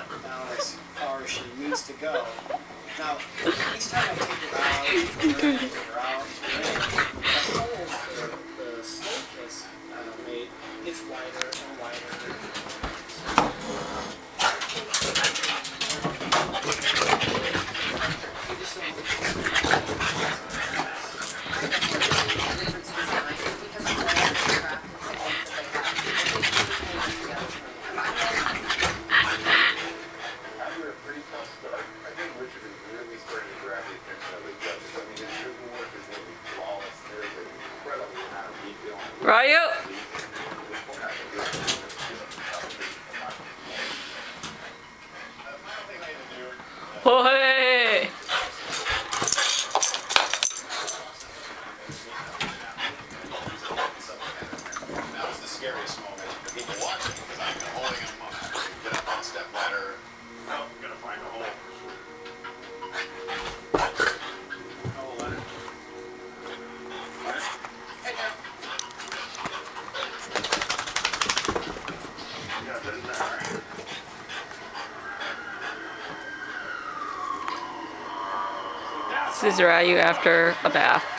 down as far as she needs to go. Now, each time I take her out, take her out, the hole the snake has made gets wider and wider. Ryu? Boy! That was the scariest moment for people watching because I've been holding him up. Get up on a step ladder. Oh, I'm gonna find a hole. Oh, Leonard. Hey, now. Got it in there. This is Ryu after a bath.